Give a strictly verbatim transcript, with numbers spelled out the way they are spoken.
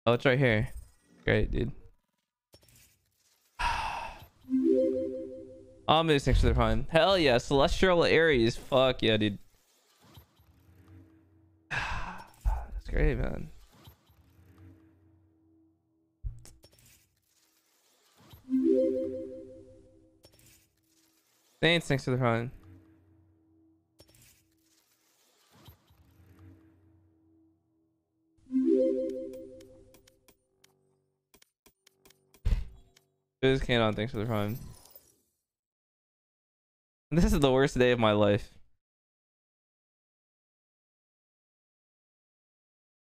Oh, it's right here. Great, dude. Ominous next to the prime. Hell yeah, Celestial Aries. Fuck yeah, dude. That's great, man. Saints next to the prime. This cannon thanks for the prime. This is the worst day of my life.